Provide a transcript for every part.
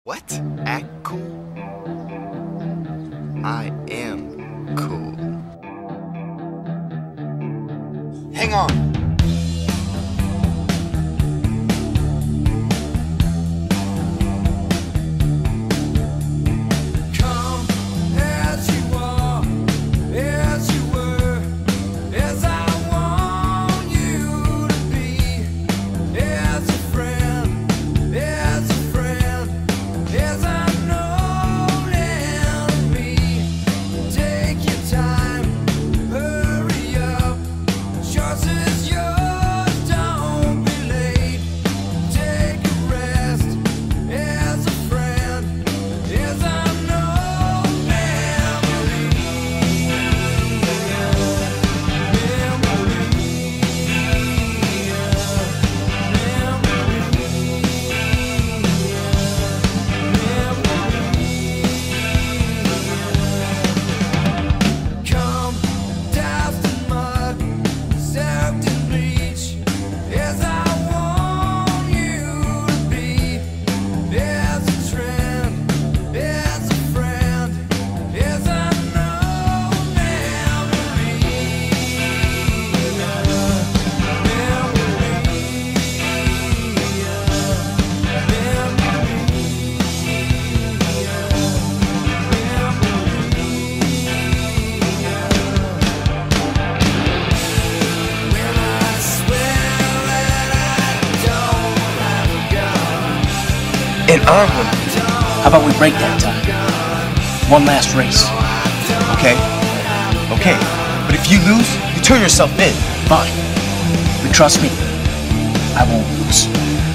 What? Act cool? I am cool. Hang on. And I'm gonna. How about we break that tie? One last race. Okay. Okay. But if you lose, you turn yourself in. Fine. But trust me, I won't lose.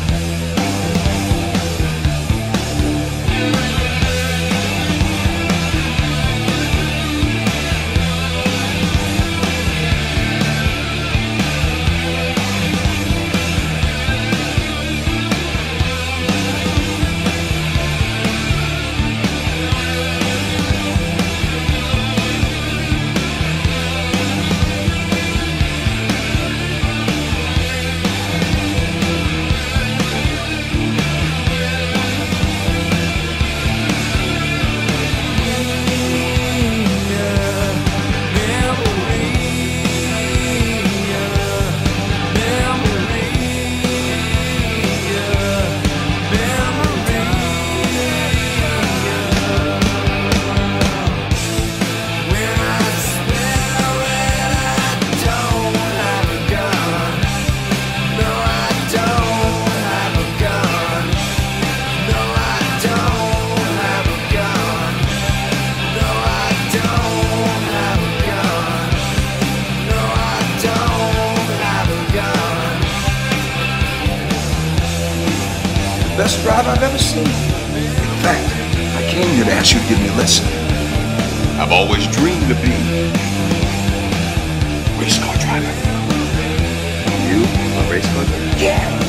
Best drive I've ever seen. In fact, I came here to ask you to give me a lesson. I've always dreamed of being a race car driver. You? A race car driver? Yeah.